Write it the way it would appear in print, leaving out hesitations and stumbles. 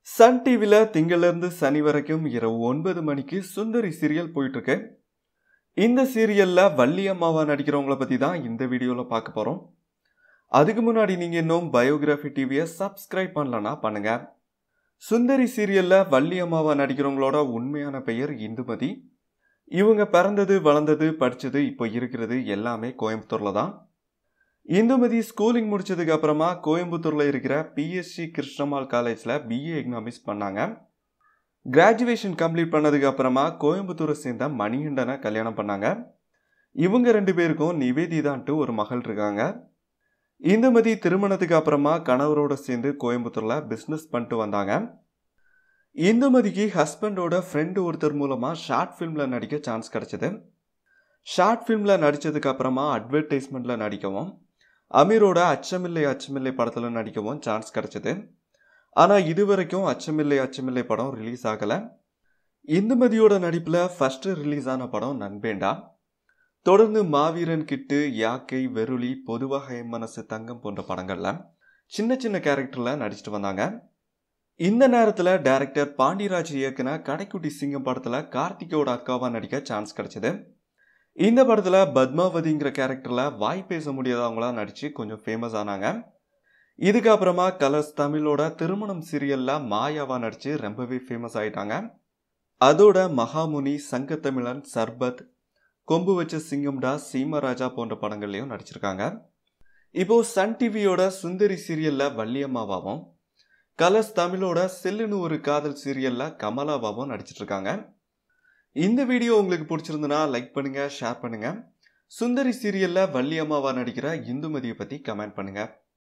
Sun டிவில திங்கள்லேருந்து சனி வரைக்கும் இரவு 9 மணிக்கு சுந்தரி சீரியல் போயிட்டு இருக்கு. இந்த சீரியல்ல வள்ளியம்மாவா நடிக்கிறவங்கள பத்தி தான் இந்த வீடியோல பார்க்க போறோம். அதுக்கு முன்னாடி நீங்க இன்னும் பயோகிராஃபி டிவியை சப்ஸ்கிரைப் பண்ணலனா பண்ணுங்க. சுந்தரி சீரியல்ல வள்ளியம்மாவா நடிக்கிறவங்களோட உண்மையான பெயர் இந்துமதி. இவங்க பிறந்தது, வளர்ந்தது, படிச்சது, இப்போ இருக்கிறது எல்லாமே கோயம்புத்தூர்ல தான். இந்துமதி ஸ்கூலிங் முடிச்சதுக்கு அப்புறமா கோயம்புத்தூர்ல இருக்கிற பிஎஸ்சி கிருஷ்ணமால் காலேஜ்ல பிஏ எக்கனாமிக்ஸ் பண்ணாங்க. கிராஜுவேஷன் கம்ப்ளீட் பண்ணதுக்கு அப்புறமா கோயம்புத்தூரை சேர்ந்த மணிகண்டனை கல்யாணம் பண்ணாங்க. இவங்க 2 பேருக்கும் நிவேதிதான்ட்டு ஒரு மகள் இருக்காங்க. இந்துமதி திருமணத்துக்கு அப்புறமா கணவரோட சேர்ந்து கோயம்புத்தூர்ல பிசினஸ் பண்ணிட்டு வந்தாங்க. இந்துமதிக்கு ஹஸ்பண்டோட ஃப்ரெண்டு ஒருத்தர் மூலமா ஷார்ட் ஃபிலிம்ல நடிக்க சான்ஸ் கிடைச்சது. ஷார்ட் ஃபிலிம்ல நடிச்சதுக்கு அப்புறமா அட்வர்டைஸ்மெண்ட்ல நடிக்கவும், அமீரோட அச்சமில்லை அச்சமில்லை படத்துல நடிக்கவும் சான்ஸ் கிடைச்சது. ஆனா இதுவரைக்கும் அச்சமில்லை அச்சமில்லை படம் ரிலீஸ் ஆகல. இந்துமதியோட நடிப்புல ஃபர்ஸ்ட் ரிலீஸ் ஆன படம் நண்பேண்டா. தொடர்ந்து மாவீரன் கிட்டு, யாக்கை, வெருளி, பொதுவாக என் மனசு, தங்கம் போன்ற படங்கள்ல சின்ன சின்ன கேரக்டர்ல நடிச்சிட்டு வந்தாங்க. இந்த நேரத்துல டைரக்டர் பாண்டிராஜ் இயக்குன கடைக்குட்டி சிங்கம் படத்துல கார்த்திகோட அக்காவா நடிக்க சான்ஸ் கிடைச்சது. இந்த படத்துல பத்மாவதிங்கிற கேரக்டர்ல வாய் பேச முடியாதவங்களா நடிச்சு கொஞ்சம் ஃபேமஸ் ஆனாங்க. இதுக்கப்புறமா கலர்ஸ் தமிழோட திருமணம் சீரியல்ல மாயாவா நடிச்சு ரொம்பவே ஃபேமஸ் ஆயிட்டாங்க. அதோட மகாமுனி, சங்கத்தமிழன், சர்பத், கொம்பு வச்ச சிங்கம்டா, சீமராஜா போன்ற படங்கள்லயும் நடிச்சிருக்காங்க. இப்போ சன் டிவியோட சுந்தரி சீரியல்ல வள்ளியம்மாவாவும், கலர்ஸ் தமிழோட சில்லுனு ஒரு காதல் சீரியல்ல கமலாவாவும் நடிச்சிட்டு இருக்காங்க. இந்த வீடியோ உங்களுக்கு பிடிச்சிருந்தனா லைக் பண்ணுங்க, ஷேர் பண்ணுங்க. சுந்தரி சீரியல்ல வள்ளியம்மாவா நடிக்கிற இந்துமதியை பத்தி கமெண்ட் பண்ணுங்க.